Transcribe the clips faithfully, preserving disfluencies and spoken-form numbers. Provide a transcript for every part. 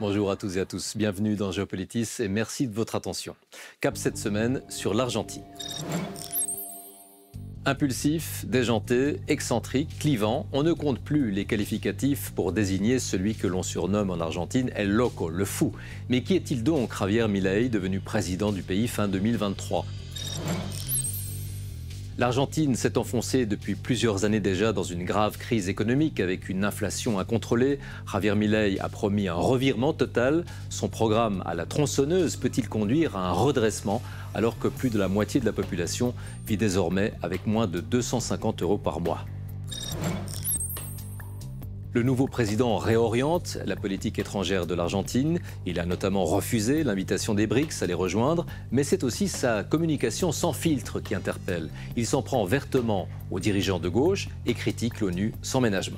Bonjour à tous et à tous, bienvenue dans Géopolitis et merci de votre attention. Cap cette semaine sur l'Argentine. Impulsif, déjanté, excentrique, clivant, on ne compte plus les qualificatifs pour désigner celui que l'on surnomme en Argentine El Loco, le fou. Mais qui est-il donc, Javier Milei, devenu président du pays fin deux mille vingt-trois ? L'Argentine s'est enfoncée depuis plusieurs années déjà dans une grave crise économique avec une inflation incontrôlée. Javier Milei a promis un revirement total. Son programme à la tronçonneuse peut-il conduire à un redressement alors que plus de la moitié de la population vit désormais avec moins de deux cent cinquante euros par mois ? Le nouveau président réoriente la politique étrangère de l'Argentine. Il a notamment refusé l'invitation des BRICS à les rejoindre, mais c'est aussi sa communication sans filtre qui interpelle. Il s'en prend vertement aux dirigeants de gauche et critique l'ONU sans ménagement.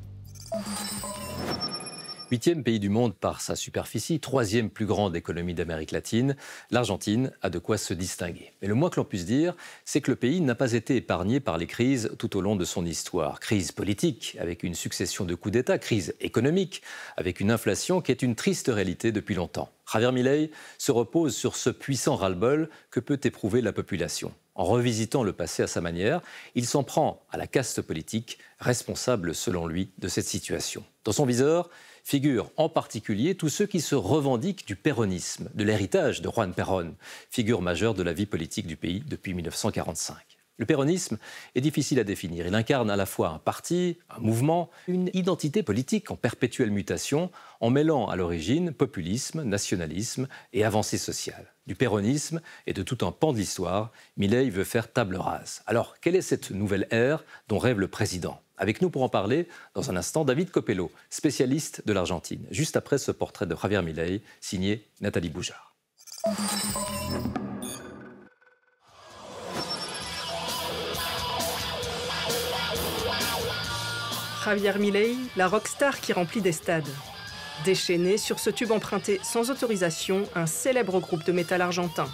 Huitième pays du monde par sa superficie, troisième plus grande économie d'Amérique latine, l'Argentine a de quoi se distinguer. Mais le moins que l'on puisse dire, c'est que le pays n'a pas été épargné par les crises tout au long de son histoire. Crise politique, avec une succession de coups d'État, crise économique, avec une inflation qui est une triste réalité depuis longtemps. Javier Milei se repose sur ce puissant ras-le-bol que peut éprouver la population. En revisitant le passé à sa manière, il s'en prend à la caste politique, responsable selon lui de cette situation. Dans son viseur figurent en particulier tous ceux qui se revendiquent du péronisme, de l'héritage de Juan Perón, figure majeure de la vie politique du pays depuis mille neuf cent quarante-cinq. Le péronisme est difficile à définir. Il incarne à la fois un parti, un mouvement, une identité politique en perpétuelle mutation, en mêlant à l'origine populisme, nationalisme et avancée sociale. Du péronisme et de tout un pan de l'histoire, Milei veut faire table rase. Alors, quelle est cette nouvelle ère dont rêve le président ? Avec nous pour en parler, dans un instant, David Copello, spécialiste de l'Argentine, juste après ce portrait de Javier Milei, signé Nathalie Boujard. Javier Milei, la rockstar qui remplit des stades. Déchaîné sur ce tube emprunté sans autorisation, un célèbre groupe de métal argentin.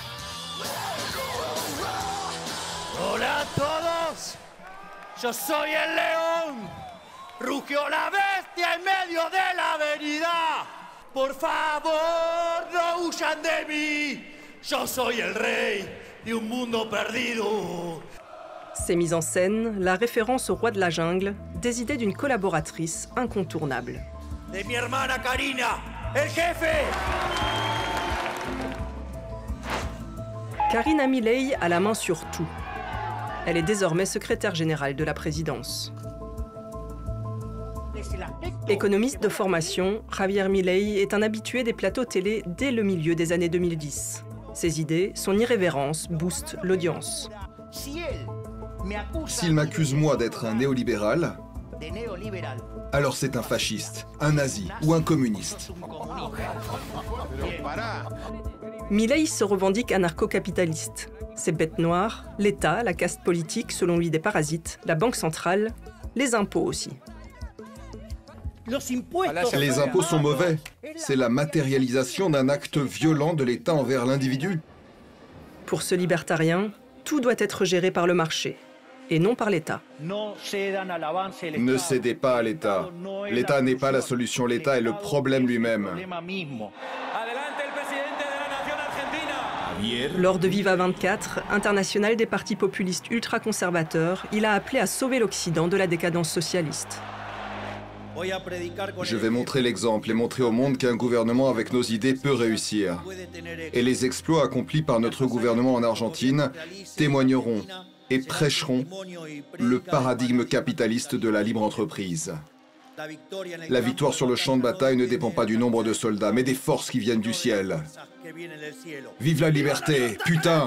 Hola a todos, yo soy el león, rugió la bestia en medio de la avenida. Por favor, no huyan de mí, yo soy el rey de un mundo perdido. Ces mises en scène, la référence au roi de la jungle, des idées d'une collaboratrice incontournable. De mi hermana Karina, el jefe. Karina Milei a la main sur tout. Elle est désormais secrétaire générale de la présidence. Économiste de formation, Javier Milei est un habitué des plateaux télé dès le milieu des années deux mille dix. Ses idées, son irrévérence, boostent l'audience. S'il m'accuse moi d'être un néolibéral, alors c'est un fasciste, un nazi ou un communiste. Milei se revendique anarcho-capitaliste. Ses bêtes noires, l'État, la caste politique, selon lui des parasites, la banque centrale, les impôts aussi. Les impôts sont mauvais. C'est la matérialisation d'un acte violent de l'État envers l'individu. Pour ce libertarien, tout doit être géré par le marché, et non par l'État. Ne cédez pas à l'État. L'État n'est pas la solution, l'État est le problème lui-même. Lors de Viva vingt-quatre, international des partis populistes ultra-conservateurs, il a appelé à sauver l'Occident de la décadence socialiste. Je vais montrer l'exemple et montrer au monde qu'un gouvernement avec nos idées peut réussir. Et les exploits accomplis par notre gouvernement en Argentine témoigneront et prêcheront le paradigme capitaliste de la libre entreprise. La victoire sur le champ de bataille ne dépend pas du nombre de soldats, mais des forces qui viennent du ciel. Vive la liberté, putain!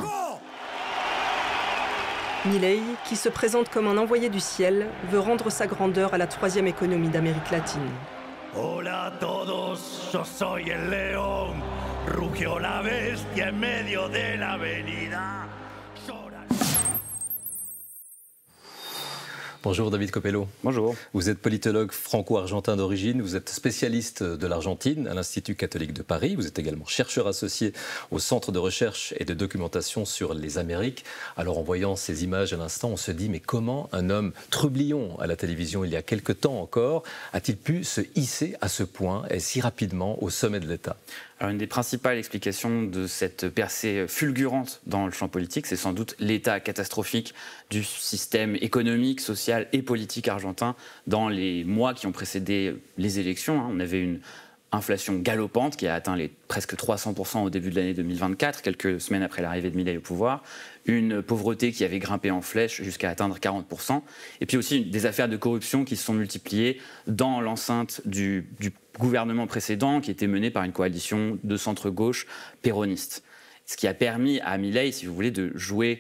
Milei, qui se présente comme un envoyé du ciel, veut rendre sa grandeur à la troisième économie d'Amérique latine. Hola a todos, yo soy el león, rugió la bestia en medio de la avenida. Bonjour David Copello. Bonjour. Vous êtes politologue franco-argentin d'origine, vous êtes spécialiste de l'Argentine à l'Institut catholique de Paris, vous êtes également chercheur associé au Centre de recherche et de documentation sur les Amériques. Alors en voyant ces images à l'instant, on se dit mais comment un homme trublion à la télévision il y a quelque temps encore a-t-il pu se hisser à ce point et si rapidement au sommet de l'État ? Alors, une des principales explications de cette percée fulgurante dans le champ politique, c'est sans doute l'état catastrophique du système économique, social et politique argentin dans les mois qui ont précédé les élections. On avait une inflation galopante qui a atteint les presque trois cents pour cent au début de l'année deux mille vingt-quatre, quelques semaines après l'arrivée de Milei au pouvoir, une pauvreté qui avait grimpé en flèche jusqu'à atteindre quarante pour cent, et puis aussi des affaires de corruption qui se sont multipliées dans l'enceinte du, du gouvernement précédent qui était mené par une coalition de centre-gauche péroniste. Ce qui a permis à Milei, si vous voulez, de jouer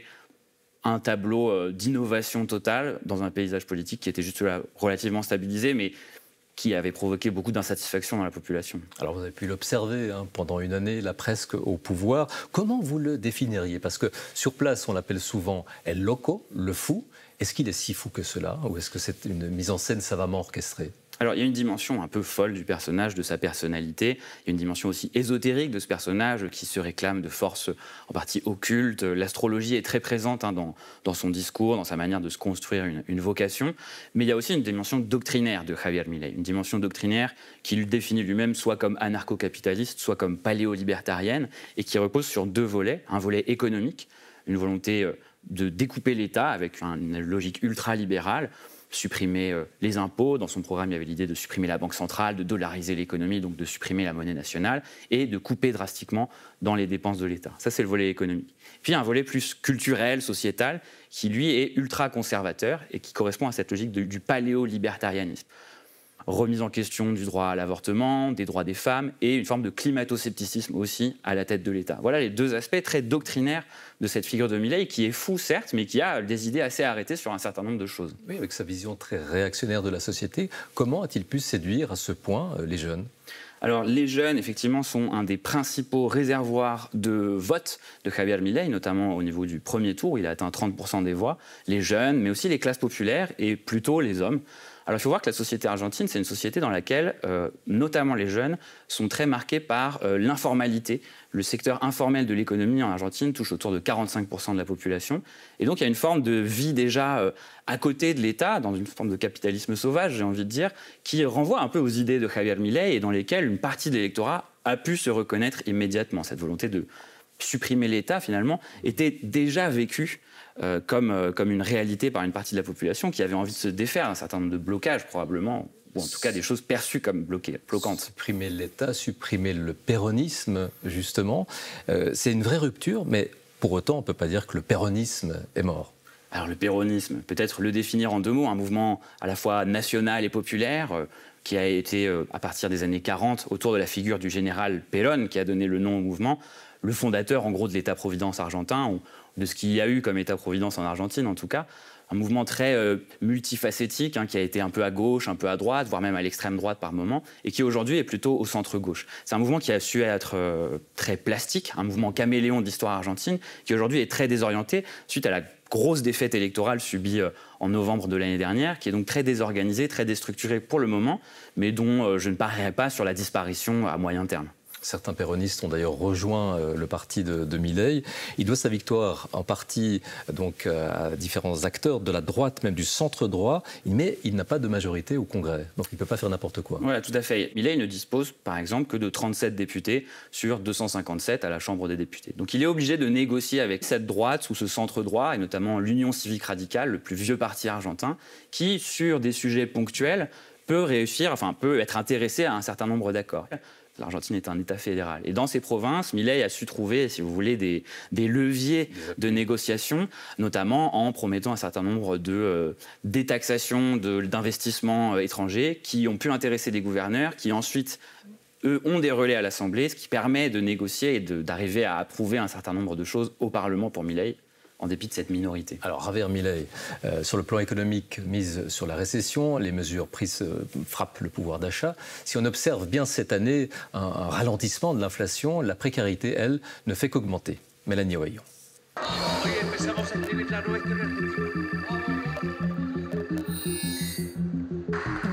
un tableau d'innovation totale dans un paysage politique qui était juste là relativement stabilisé, mais qui avait provoqué beaucoup d'insatisfaction dans la population. Alors vous avez pu l'observer hein, pendant une année, là presque au pouvoir. Comment vous le définiriez ? Parce que sur place, on l'appelle souvent El Loco, le fou. Est-ce qu'il est si fou que cela ? Ou est-ce que c'est une mise en scène savamment orchestrée ? Alors, il y a une dimension un peu folle du personnage, de sa personnalité. Il y a une dimension aussi ésotérique de ce personnage qui se réclame de forces en partie occultes. L'astrologie est très présente hein, dans, dans son discours, dans sa manière de se construire une, une vocation. Mais il y a aussi une dimension doctrinaire de Javier Milei, une dimension doctrinaire qui lui définit lui-même soit comme anarcho-capitaliste, soit comme paléo-libertarienne, et qui repose sur deux volets. Un volet économique, une volonté de découper l'État avec une logique ultra-libérale, supprimer euh, les impôts. Dans son programme, il y avait l'idée de supprimer la banque centrale, de dollariser l'économie, donc de supprimer la monnaie nationale et de couper drastiquement dans les dépenses de l'État. Ça, c'est le volet économique. Puis, il y a un volet plus culturel, sociétal, qui, lui, est ultra-conservateur et qui correspond à cette logique de, du paléo-libertarianisme. Remise en question du droit à l'avortement, des droits des femmes et une forme de climato-scepticisme aussi à la tête de l'État. Voilà les deux aspects très doctrinaires de cette figure de Milei qui est fou certes, mais qui a des idées assez arrêtées sur un certain nombre de choses. Oui, avec sa vision très réactionnaire de la société, comment a-t-il pu séduire à ce point les jeunes ? Alors, les jeunes, effectivement, sont un des principaux réservoirs de vote de Javier Milei, notamment au niveau du premier tour. Il a atteint trente pour cent des voix. Les jeunes, mais aussi les classes populaires et plutôt les hommes. Alors, il faut voir que la société argentine, c'est une société dans laquelle, euh, notamment les jeunes, sont très marqués par euh, l'informalité. Le secteur informel de l'économie en Argentine touche autour de quarante-cinq pour cent de la population. Et donc, il y a une forme de vie déjà euh, à côté de l'État, dans une forme de capitalisme sauvage, j'ai envie de dire, qui renvoie un peu aux idées de Javier Milei et dans lesquelles une partie de l'électorat a pu se reconnaître immédiatement. Cette volonté de supprimer l'État, finalement, était déjà vécue Euh, comme, euh, comme une réalité par une partie de la population qui avait envie de se défaire d'un certain nombre de blocages, probablement, ou en tout cas des choses perçues comme bloquées, bloquantes. Supprimer l'État, supprimer le péronisme, justement, euh, c'est une vraie rupture, mais pour autant, on ne peut pas dire que le péronisme est mort. Alors le péronisme, peut-être le définir en deux mots, un mouvement à la fois national et populaire, euh, qui a été, euh, à partir des années quarante, autour de la figure du général Perón, qui a donné le nom au mouvement, le fondateur, en gros, de l'État-providence argentin, ou de ce qu'il y a eu comme État-providence en Argentine, en tout cas. Un mouvement très euh, multifacétique, hein, qui a été un peu à gauche, un peu à droite, voire même à l'extrême droite par moment, et qui aujourd'hui est plutôt au centre-gauche. C'est un mouvement qui a su être euh, très plastique, un mouvement caméléon de l'histoire argentine, qui aujourd'hui est très désorienté suite à la grosse défaite électorale subie euh, en novembre de l'année dernière, qui est donc très désorganisé, très déstructuré pour le moment, mais dont euh, je ne parierais pas sur la disparition à moyen terme. Certains péronistes ont d'ailleurs rejoint euh, le parti de, de Milei. Il doit sa victoire en partie donc, euh, à différents acteurs de la droite, même du centre-droit, mais il n'a pas de majorité au Congrès. Donc il ne peut pas faire n'importe quoi. Voilà, tout à fait. Milei ne dispose, par exemple, que de trente-sept députés sur deux cent cinquante-sept à la Chambre des députés. Donc il est obligé de négocier avec cette droite ou ce centre-droit, et notamment l'Union civique radicale, le plus vieux parti argentin, qui, sur des sujets ponctuels, peut réussir, enfin peut être intéressé à un certain nombre d'accords. L'Argentine est un État fédéral. Et dans ces provinces, Milei a su trouver, si vous voulez, des, des leviers de négociation, notamment en promettant un certain nombre de euh, détaxations de, d'investissements euh, étrangers qui ont pu intéresser des gouverneurs, qui ensuite, eux, ont des relais à l'Assemblée, ce qui permet de négocier et de, d'arriver à approuver un certain nombre de choses au Parlement pour Milei, en dépit de cette minorité. Alors, Javier Milei, euh, sur le plan économique, mise sur la récession, les mesures prises euh, frappent le pouvoir d'achat. Si on observe bien cette année un, un ralentissement de l'inflation, la précarité, elle, ne fait qu'augmenter. Mélanie Oeillon.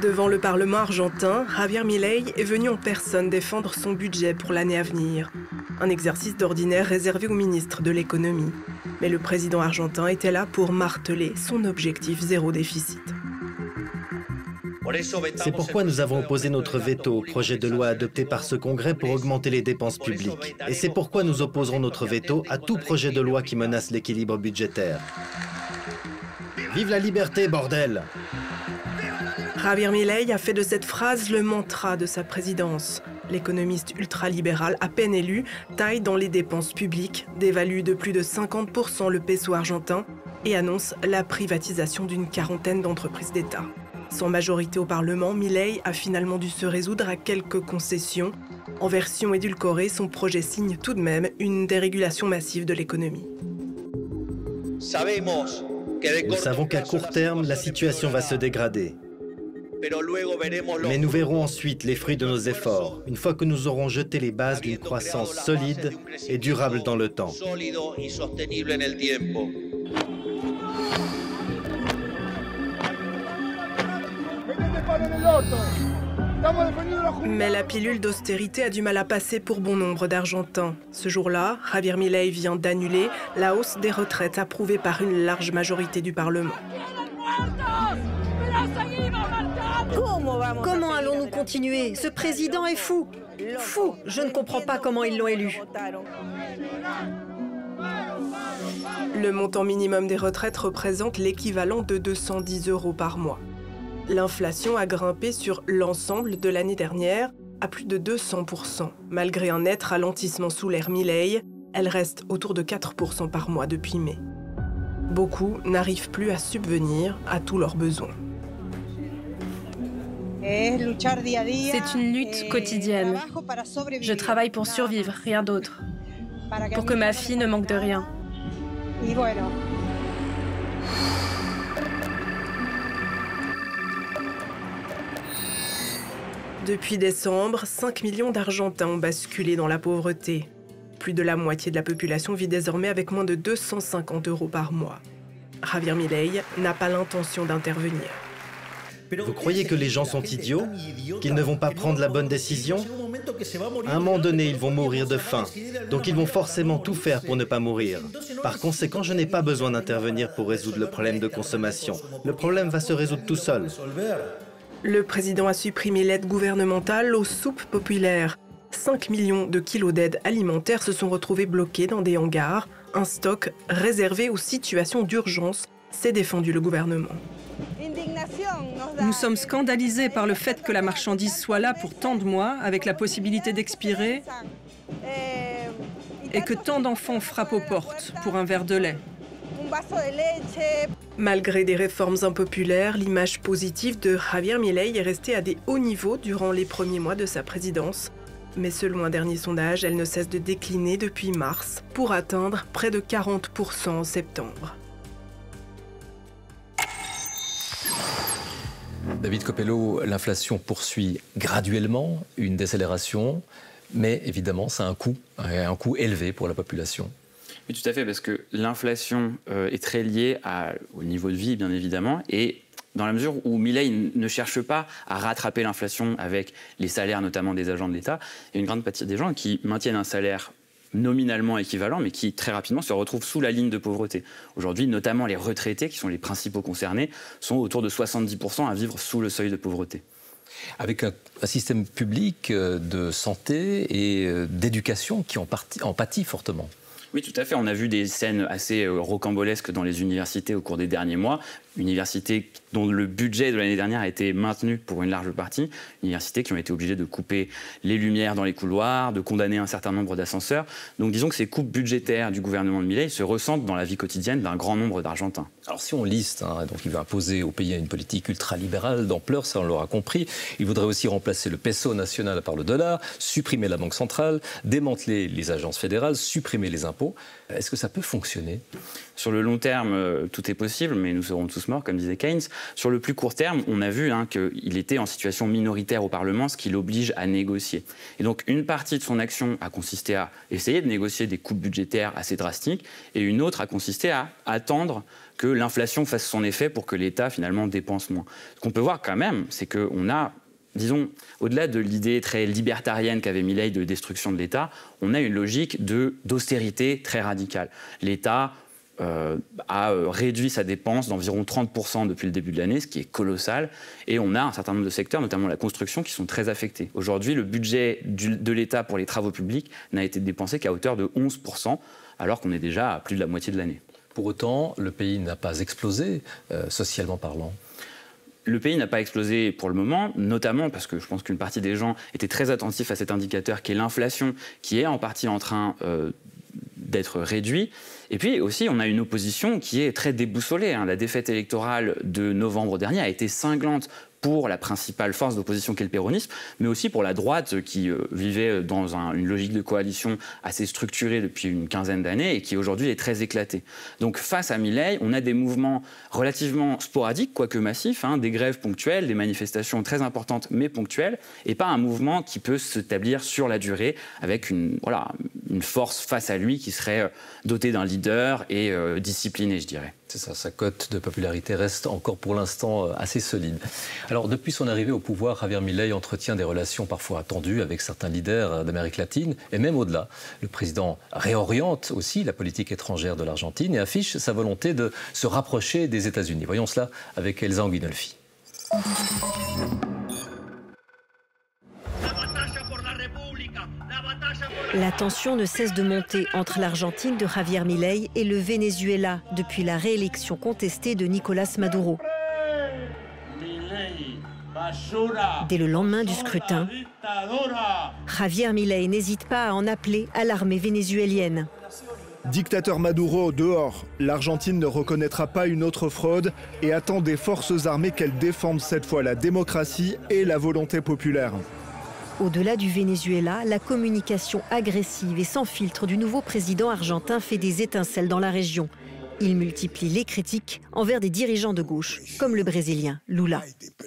Devant le Parlement argentin, Javier Milei est venu en personne défendre son budget pour l'année à venir. Un exercice d'ordinaire réservé au ministre de l'économie. Mais le président argentin était là pour marteler son objectif zéro déficit. C'est pourquoi nous avons opposé notre veto au projet de loi adopté par ce Congrès pour augmenter les dépenses publiques. Et c'est pourquoi nous opposerons notre veto à tout projet de loi qui menace l'équilibre budgétaire. Vive la liberté, bordel! Javier Milei a fait de cette phrase le mantra de sa présidence. L'économiste ultralibéral à peine élu taille dans les dépenses publiques, dévalue de plus de cinquante pour cent le peso argentin et annonce la privatisation d'une quarantaine d'entreprises d'État. Sans majorité au Parlement, Milei a finalement dû se résoudre à quelques concessions. En version édulcorée, son projet signe tout de même une dérégulation massive de l'économie. Nous savons qu'à court terme, la situation va se dégrader. Mais nous verrons ensuite les fruits de nos efforts, une fois que nous aurons jeté les bases d'une croissance solide et durable dans le temps. Mais la pilule d'austérité a du mal à passer pour bon nombre d'Argentins. Ce jour-là, Javier Milei vient d'annuler la hausse des retraites approuvée par une large majorité du Parlement. Comment allons-nous continuer? Ce président est fou. Fou. Je ne comprends pas comment ils l'ont élu. Le montant minimum des retraites représente l'équivalent de deux cent dix euros par mois. L'inflation a grimpé sur l'ensemble de l'année dernière à plus de deux cents pour cent. Malgré un net ralentissement sous l'ère Milei, elle reste autour de quatre pour cent par mois depuis mai. Beaucoup n'arrivent plus à subvenir à tous leurs besoins. C'est une lutte quotidienne. Je travaille pour survivre, rien d'autre. Pour que ma fille ne manque de rien. Depuis décembre, cinq millions d'Argentins ont basculé dans la pauvreté. Plus de la moitié de la population vit désormais avec moins de deux cent cinquante euros par mois. Javier Milei n'a pas l'intention d'intervenir. Vous croyez que les gens sont idiots? Qu'ils ne vont pas prendre la bonne décision? À un moment donné, ils vont mourir de faim. Donc ils vont forcément tout faire pour ne pas mourir. Par conséquent, je n'ai pas besoin d'intervenir pour résoudre le problème de consommation. Le problème va se résoudre tout seul. Le président a supprimé l'aide gouvernementale aux soupes populaires. cinq millions de kilos d'aide alimentaire se sont retrouvés bloqués dans des hangars, un stock réservé aux situations d'urgence, s'est défendu le gouvernement. Nous sommes scandalisés par le fait que la marchandise soit là pour tant de mois, avec la possibilité d'expirer, et que tant d'enfants frappent aux portes pour un verre de lait. Malgré des réformes impopulaires, l'image positive de Javier Milei est restée à des hauts niveaux durant les premiers mois de sa présidence. Mais selon un dernier sondage, elle ne cesse de décliner depuis mars pour atteindre près de quarante pour cent en septembre. David Copello, l'inflation poursuit graduellement une décélération, mais évidemment, ça a un coût, un coût élevé pour la population. Oui, tout à fait, parce que l'inflation euh, est très liée à, au niveau de vie, bien évidemment, et dans la mesure où Milei ne cherche pas à rattraper l'inflation avec les salaires, notamment des agents de l'État, il y a une grande partie des gens qui maintiennent un salaire nominalement équivalent, mais qui très rapidement se retrouvent sous la ligne de pauvreté. Aujourd'hui, notamment les retraités, qui sont les principaux concernés, sont autour de soixante-dix pour cent à vivre sous le seuil de pauvreté. Avec un, un système public de santé et d'éducation qui en, partie, en pâtit fortement. Oui, tout à fait. On a vu des scènes assez rocambolesques dans les universités au cours des derniers mois. Universités dont le budget de l'année dernière a été maintenu pour une large partie. Universités qui ont été obligées de couper les lumières dans les couloirs, de condamner un certain nombre d'ascenseurs. Donc disons que ces coupes budgétaires du gouvernement de Milei se ressentent dans la vie quotidienne d'un grand nombre d'Argentins. Alors si on liste, hein, donc il veut imposer au pays une politique ultralibérale d'ampleur, ça on l'aura compris. Il voudrait aussi remplacer le peso national par le dollar, supprimer la banque centrale, démanteler les agences fédérales, supprimer les impôts. Est-ce que ça peut fonctionner ? Sur le long terme, euh, tout est possible, mais nous serons tous morts, comme disait Keynes. Sur le plus court terme, on a vu hein, qu'il était en situation minoritaire au Parlement, ce qui l'oblige à négocier. Et donc, une partie de son action a consisté à essayer de négocier des coupes budgétaires assez drastiques, et une autre a consisté à attendre que l'inflation fasse son effet pour que l'État, finalement, dépense moins. Ce qu'on peut voir quand même, c'est qu'on a... Disons, au-delà de l'idée très libertarienne qu'avait Milei de destruction de l'État, on a une logique de, d'austérité très radicale. L'État euh, a réduit sa dépense d'environ trente pour cent depuis le début de l'année, ce qui est colossal, et on a un certain nombre de secteurs, notamment la construction, qui sont très affectés. Aujourd'hui, le budget du, de l'État pour les travaux publics n'a été dépensé qu'à hauteur de onze pour cent, alors qu'on est déjà à plus de la moitié de l'année. Pour autant, le pays n'a pas explosé, euh, socialement parlant. Le pays n'a pas explosé pour le moment, notamment parce que je pense qu'une partie des gens étaient très attentifs à cet indicateur qui est l'inflation, qui est en partie en train euh, d'être réduit. Et puis aussi, on a une opposition qui est très déboussolée. Hein. La défaite électorale de novembre dernier a été cinglante pour la principale force d'opposition qu'est le péronisme, mais aussi pour la droite qui euh, vivait dans un, une logique de coalition assez structurée depuis une quinzaine d'années et qui aujourd'hui est très éclatée. Donc face à Milei, on a des mouvements relativement sporadiques, quoique massifs, hein, des grèves ponctuelles, des manifestations très importantes mais ponctuelles, et pas un mouvement qui peut s'établir sur la durée avec une, voilà, une force face à lui qui serait euh, dotée d'un leader et euh, disciplinée, je dirais. C'est ça, sa cote de popularité reste encore pour l'instant assez solide. Alors, depuis son arrivée au pouvoir, Javier Milei entretient des relations parfois tendues avec certains leaders d'Amérique latine, et même au-delà. Le président réoriente aussi la politique étrangère de l'Argentine et affiche sa volonté de se rapprocher des États-Unis. Voyons cela avec Elsa Anguinolfi. La tension ne cesse de monter entre l'Argentine de Javier Milei et le Venezuela depuis la réélection contestée de Nicolás Maduro. Dès le lendemain du scrutin, Javier Milei n'hésite pas à en appeler à l'armée vénézuélienne. Dictateur Maduro dehors, l'Argentine ne reconnaîtra pas une autre fraude et attend des forces armées qu'elles défendent cette fois la démocratie et la volonté populaire. Au-delà du Venezuela, la communication agressive et sans filtre du nouveau président argentin fait des étincelles dans la région. Il multiplie les critiques envers des dirigeants de gauche, comme le Brésilien Lula.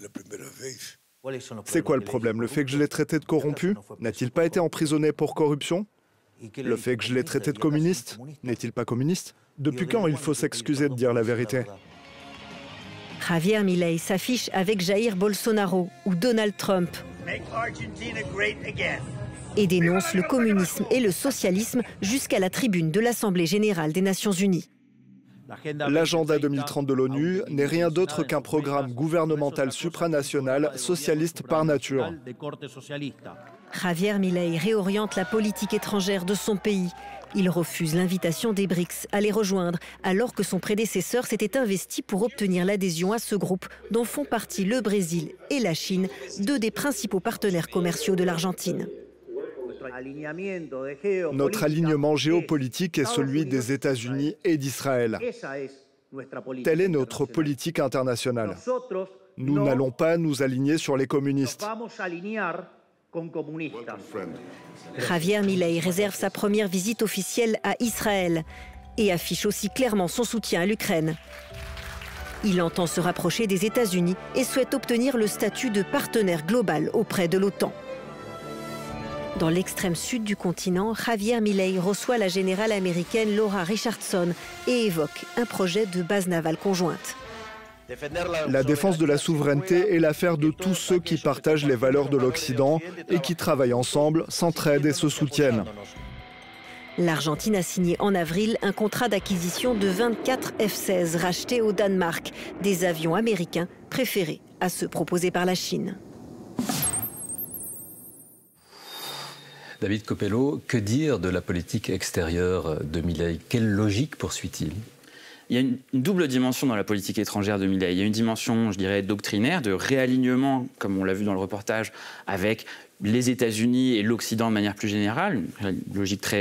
C'est quoi le problème? Le fait que je l'ai traité de corrompu? N'a-t-il pas été emprisonné pour corruption? Le fait que je l'ai traité de communiste? N'est-il pas communiste? Depuis quand il faut s'excuser de dire la vérité? Javier Milei s'affiche avec Jair Bolsonaro ou Donald Trump et dénonce le communisme et le socialisme jusqu'à la tribune de l'Assemblée générale des Nations unies. L'agenda deux mille trente de l'ONU n'est rien d'autre qu'un programme gouvernemental supranational socialiste par nature. Javier Milei réoriente la politique étrangère de son pays. Il refuse l'invitation des BRICS à les rejoindre, alors que son prédécesseur s'était investi pour obtenir l'adhésion à ce groupe, dont font partie le Brésil et la Chine, deux des principaux partenaires commerciaux de l'Argentine. Notre alignement géopolitique est celui des États-Unis et d'Israël. Telle est notre politique internationale. Nous n'allons pas nous aligner sur les communistes. Javier Milei réserve sa première visite officielle à Israël et affiche aussi clairement son soutien à l'Ukraine. Il entend se rapprocher des États-Unis et souhaite obtenir le statut de partenaire global auprès de l'OTAN. Dans l'extrême sud du continent, Javier Milei reçoit la générale américaine Laura Richardson et évoque un projet de base navale conjointe. La défense de la souveraineté est l'affaire de tous ceux qui partagent les valeurs de l'Occident et qui travaillent ensemble, s'entraident et se soutiennent. L'Argentine a signé en avril un contrat d'acquisition de vingt-quatre F seize rachetés au Danemark, des avions américains préférés à ceux proposés par la Chine. David Copello, que dire de la politique extérieure de Milei? Quelle logique poursuit-il? Il y a une, une double dimension dans la politique étrangère de Milei. Il y a une dimension, je dirais, doctrinaire, de réalignement, comme on l'a vu dans le reportage, avec les États-Unis et l'Occident de manière plus générale, une logique très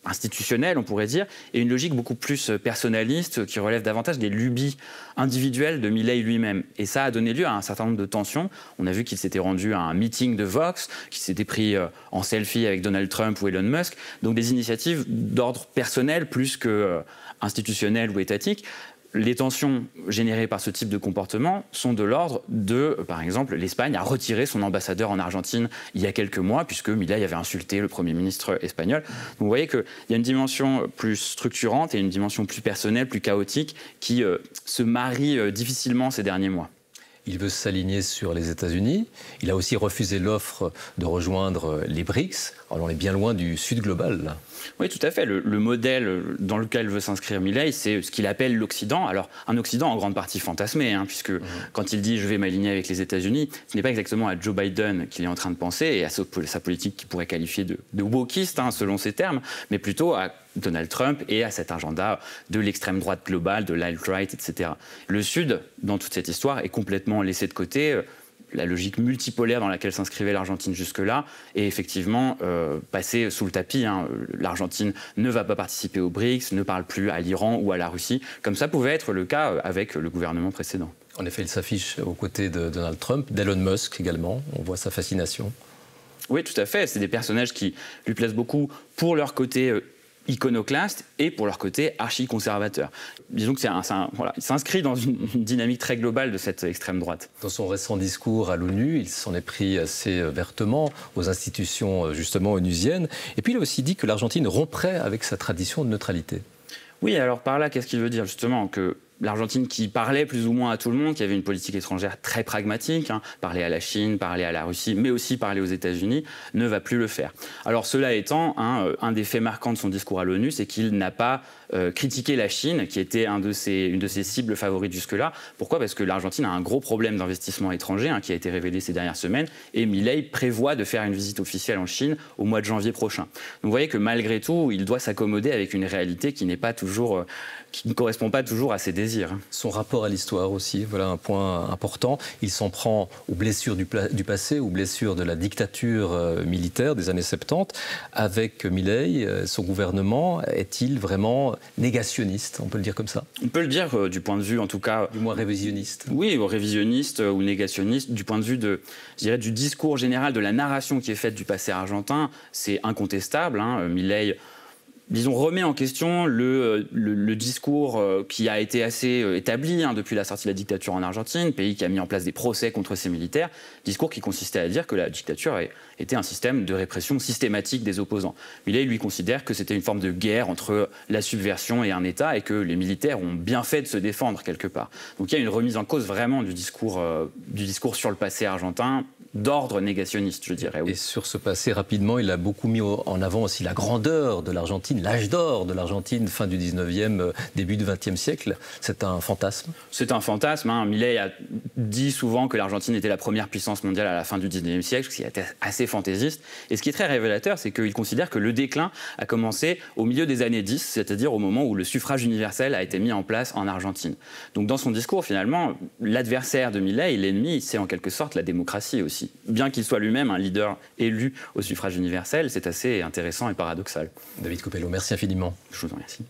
institutionnelle, on pourrait dire, et une logique beaucoup plus personnaliste qui relève davantage des lubies individuelles de Milei lui-même. Et ça a donné lieu à un certain nombre de tensions. On a vu qu'il s'était rendu à un meeting de Vox, qu'il s'était pris en selfie avec Donald Trump ou Elon Musk. Donc des initiatives d'ordre personnel plus que institutionnel ou étatique. Les tensions générées par ce type de comportement sont de l'ordre de, par exemple, l'Espagne a retiré son ambassadeur en Argentine il y a quelques mois, puisque Milei avait insulté le Premier ministre espagnol. Donc vous voyez qu'il y a une dimension plus structurante et une dimension plus personnelle, plus chaotique, qui euh, se marient euh, difficilement ces derniers mois. Il veut s'aligner sur les États-Unis. Il a aussi refusé l'offre de rejoindre les BRICS. Alors on est bien loin du Sud global, là. Oui, tout à fait. Le, le modèle dans lequel veut s'inscrire Milei, c'est ce qu'il appelle l'Occident. Alors, un Occident en grande partie fantasmé, hein, puisque mmh. quand il dit « je vais m'aligner avec les États-Unis », ce n'est pas exactement à Joe Biden qu'il est en train de penser, et à sa, sa politique qu'il pourrait qualifier de, de wokiste, hein, selon ses termes, mais plutôt à Donald Trump et à cet agenda de l'extrême droite globale, de l'alt-right, et cetera. Le Sud, dans toute cette histoire, est complètement laissé de côté. La logique multipolaire dans laquelle s'inscrivait l'Argentine jusque-là est effectivement euh, passée sous le tapis. Hein. L'Argentine ne va pas participer aux BRICS, ne parle plus à l'Iran ou à la Russie, comme ça pouvait être le cas avec le gouvernement précédent. En effet, il s'affiche aux côtés de Donald Trump, d'Elon Musk également. On voit sa fascination. Oui, tout à fait. C'est des personnages qui lui plaisent beaucoup pour leur côté euh, iconoclaste et pour leur côté archi-conservateur. Disons que c'est un, c'est un, voilà, il s'inscrit dans une, une dynamique très globale de cette extrême droite. Dans son récent discours à l'ONU, il s'en est pris assez vertement aux institutions justement onusiennes. Et puis il a aussi dit que l'Argentine romprait avec sa tradition de neutralité. Oui, alors par là, qu'est-ce qu'il veut dire justement? Que l'Argentine, qui parlait plus ou moins à tout le monde, qui avait une politique étrangère très pragmatique, hein, parler à la Chine, parler à la Russie, mais aussi parler aux États-Unis, ne va plus le faire. Alors cela étant, hein, un des faits marquants de son discours à l'ONU, c'est qu'il n'a pas euh, critiqué la Chine, qui était un de ses, une de ses cibles favorites jusque-là. Pourquoi? Parce que l'Argentine a un gros problème d'investissement étranger, hein, qui a été révélé ces dernières semaines, et Milei prévoit de faire une visite officielle en Chine au mois de janvier prochain. Donc vous voyez que malgré tout, il doit s'accommoder avec une réalité qui n'est pas toujours... Euh, qui ne correspond pas toujours à ses désirs. Son rapport à l'histoire aussi, voilà un point important. Il s'en prend aux blessures du, du passé, aux blessures de la dictature euh, militaire des années soixante-dix. Avec Milei, euh, son gouvernement, est-il vraiment négationniste, on peut le dire comme ça? On peut le dire euh, du point de vue, en tout cas... Du moins révisionniste. Oui, révisionniste euh, ou négationniste, du point de vue de, je dirais, du discours général, de la narration qui est faite du passé argentin, c'est incontestable. Hein, Milei... disons, remet en question le, le, le discours qui a été assez établi hein, depuis la sortie de la dictature en Argentine, pays qui a mis en place des procès contre ses militaires, discours qui consistait à dire que la dictature était un système de répression systématique des opposants. Milei, lui, considère que c'était une forme de guerre entre la subversion et un État et que les militaires ont bien fait de se défendre quelque part. Donc il y a une remise en cause vraiment du discours, euh, du discours sur le passé argentin, d'ordre négationniste, je dirais. Oui. Et sur ce passé, rapidement, il a beaucoup mis en avant aussi la grandeur de l'Argentine, l'âge d'or de l'Argentine, fin du dix-neuvième, début du vingtième siècle. C'est un fantasme? C'est un fantasme. Hein. Milei a dit souvent que l'Argentine était la première puissance mondiale à la fin du dix-neuvième siècle, ce qui était assez fantaisiste. Et ce qui est très révélateur, c'est qu'il considère que le déclin a commencé au milieu des années dix, c'est-à-dire au moment où le suffrage universel a été mis en place en Argentine. Donc dans son discours, finalement, l'adversaire de Milei, l'ennemi, c'est en quelque sorte la démocratie aussi. Bien qu'il soit lui-même un leader élu au suffrage universel, c'est assez intéressant et paradoxal. David Copello, merci infiniment. Je vous en remercie.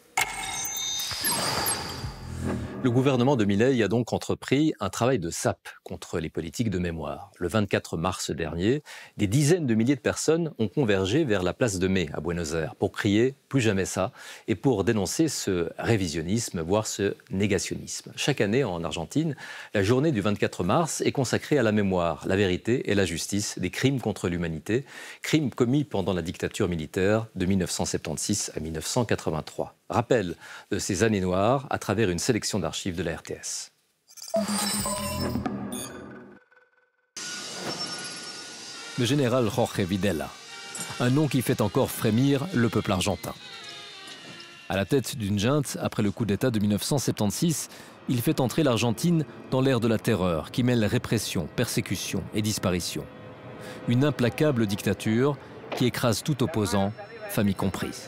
Le gouvernement de Milei a donc entrepris un travail de sape contre les politiques de mémoire. Le vingt-quatre mars dernier, des dizaines de milliers de personnes ont convergé vers la place de Mai à Buenos Aires pour crier « plus jamais ça » et pour dénoncer ce révisionnisme, voire ce négationnisme. Chaque année en Argentine, la journée du vingt-quatre mars est consacrée à la mémoire, la vérité et la justice des crimes contre l'humanité, crimes commis pendant la dictature militaire de mille neuf cent soixante-seize à mille neuf cent quatre-vingt-trois. Rappel de ces années noires à travers une sélection d'archives de la R T S. Le général Jorge Videla, un nom qui fait encore frémir le peuple argentin. À la tête d'une junte, après le coup d'État de mille neuf cent soixante-seize, il fait entrer l'Argentine dans l'ère de la terreur qui mêle répression, persécution et disparition. Une implacable dictature qui écrase tout opposant, famille comprise.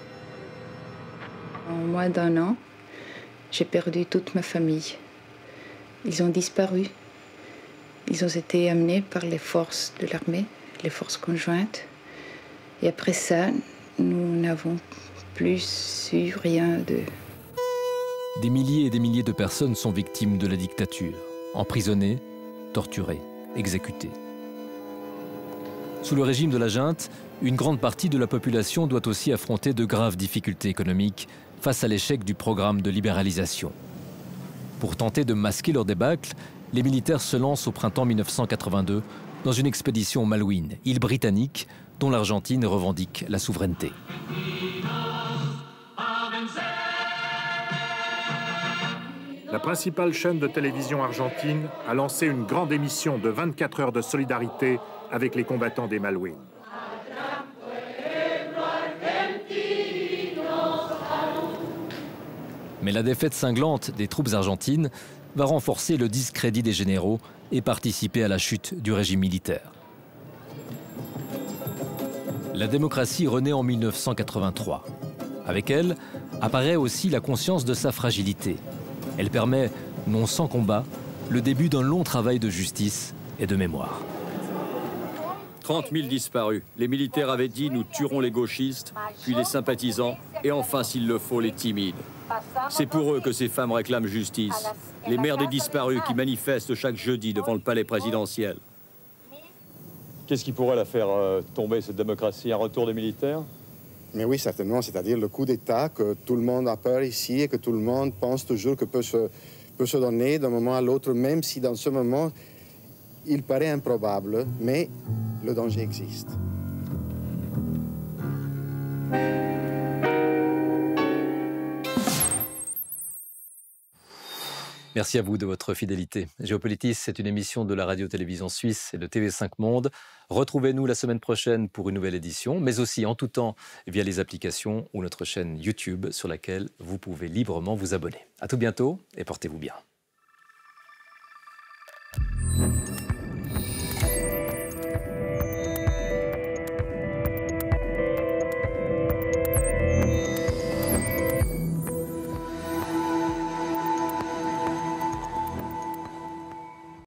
En moins d'un an, j'ai perdu toute ma famille. Ils ont disparu. Ils ont été amenés par les forces de l'armée, les forces conjointes. Et après ça, nous n'avons plus su rien de... Des milliers et des milliers de personnes sont victimes de la dictature, emprisonnées, torturées, exécutées. Sous le régime de la junte, une grande partie de la population doit aussi affronter de graves difficultés économiques face à l'échec du programme de libéralisation. Pour tenter de masquer leur débâcle, les militaires se lancent au printemps mille neuf cent quatre-vingt-deux dans une expédition au Malouines, île britannique dont l'Argentine revendique la souveraineté. La principale chaîne de télévision argentine a lancé une grande émission de vingt-quatre heures de solidarité avec les combattants des Malouines. Mais la défaite cinglante des troupes argentines va renforcer le discrédit des généraux et participer à la chute du régime militaire. La démocratie renaît en mille neuf cent quatre-vingt-trois. Avec elle apparaît aussi la conscience de sa fragilité. Elle permet, non sans combat, le début d'un long travail de justice et de mémoire. trente mille disparus. Les militaires avaient dit « nous tuerons les gauchistes », puis les sympathisants, et enfin, s'il le faut, les timides. C'est pour eux que ces femmes réclament justice. Les mères des disparus qui manifestent chaque jeudi devant le palais présidentiel. Qu'est-ce qui pourrait la faire euh, tomber, cette démocratie? Un retour des militaires? Mais oui, certainement, c'est-à-dire le coup d'État que tout le monde a peur ici et que tout le monde pense toujours que peut se, peut se donner d'un moment à l'autre, même si dans ce moment, il paraît improbable, mais le danger existe. Merci à vous de votre fidélité. Géopolitis, c'est une émission de la radio-télévision suisse et de T V cinq Monde. Retrouvez-nous la semaine prochaine pour une nouvelle édition, mais aussi en tout temps via les applications ou notre chaîne YouTube sur laquelle vous pouvez librement vous abonner. À tout bientôt et portez-vous bien.